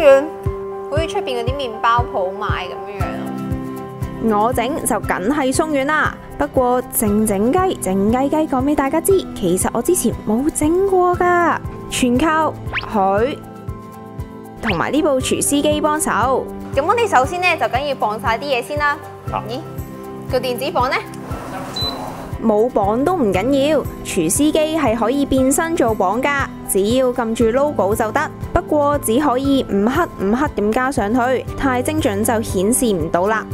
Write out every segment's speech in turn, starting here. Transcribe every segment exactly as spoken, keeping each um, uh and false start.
軟，好似出邊嗰啲麵包鋪賣咁樣樣。 我整就梗係鬆軟啦，不過靜靜雞靜雞雞講俾大家知，其實我之前冇整過噶，全靠佢同埋呢部廚師機幫手。 咁我哋首先咧就梗要綁晒啲嘢先啦。 啊、 咦，個電子磅呢？ 冇綁都唔緊要，廚師機係可以變身做磅噶，只要撳住 logo 就得。不過只可以五克五克咁加上去，太精準就顯示唔到啦。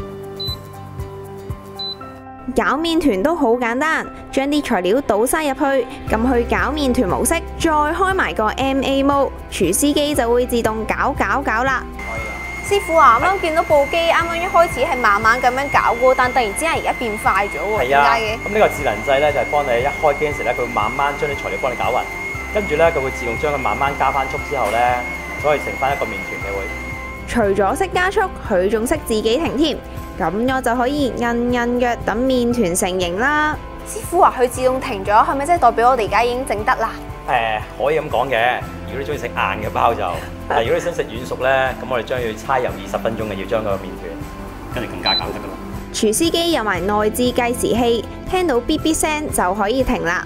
攪麵團都好簡單，將啲材料倒晒入去，撳去攪麵團模式，再開埋個 M A mode，廚師機就會自動攪攪攪啦。 師傅啊，啱啱見到部機，啱啱一開始係慢慢咁樣攪過，但突然之間而家變快咗喎，點解嘅？ 咁呢個智能掣咧就係幫你一開機嗰時咧，佢會慢慢將啲材料幫你攪勻，跟住咧佢會自動將佢慢慢加翻速之後咧，可以成翻一個麵團嘅會。 除咗識加速，佢仲識自己停添，咁我就可以摁摁腳等麵團成型啦。 師傅話佢自動停咗，係咪即係代表我哋而家已經整得啦？ 誒，可以咁講嘅。如果你中意食硬嘅包就，但係如果你想食軟熟咧，咁我哋將要差油二十分鐘嘅，要將個麵團跟住更加攪得噶啦。 廚師機有埋內置計時器，聽到嗶嗶聲就可以停啦。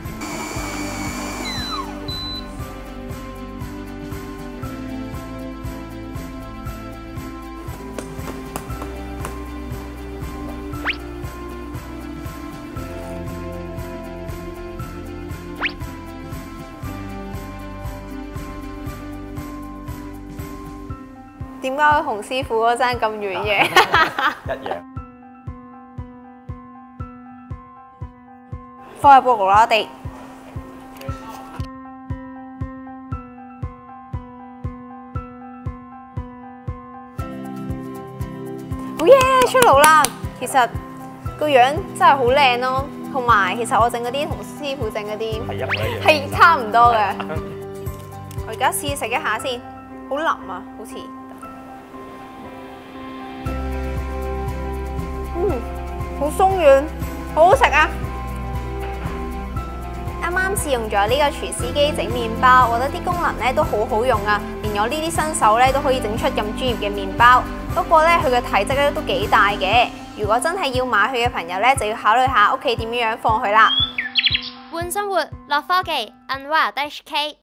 點解佢同師傅嗰陣咁遠嘅？ 一樣。 放入部啦，地。好耶！出爐啦！其實個樣真係好靚咯，同埋其實我整嗰啲同師傅整嗰啲係一模一樣， 係差唔多嘅。我而家試食一下先，好腍啊，好似。嗯，好鬆軟，好好食啊！啱啱試用咗呢個廚師機整麵包，我覺得啲功能咧都好好用啊！連我呢啲新手咧都可以整出咁專業嘅麵包。不過咧，佢嘅體積咧都幾大嘅。如果真係要買佢嘅朋友咧，就要考慮下屋企點樣樣放佢啦。 換生活，樂科技，Unwired H K。